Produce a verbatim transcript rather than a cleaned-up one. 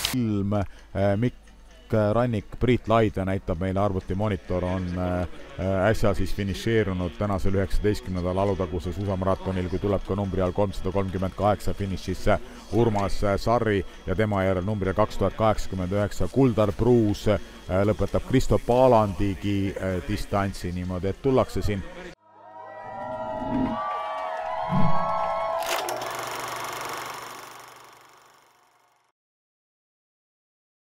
ilm, Mikk Rannik, Priit Laide näitab meile arvutimonitor, on äsja siis finišeerunud tänasel üheksateistkümnendal Alutaguse suusamaratonil, kui tuleb ka numbri all kolmsada kolmkümmend kaheksa finišisse Urmas Sarri ja tema järel numbri kaks tuhat kaheksakümmend üheksa Kuldar Pruus lõpetab Kristo Paalandigi distantsi niimoodi, et tullakse siin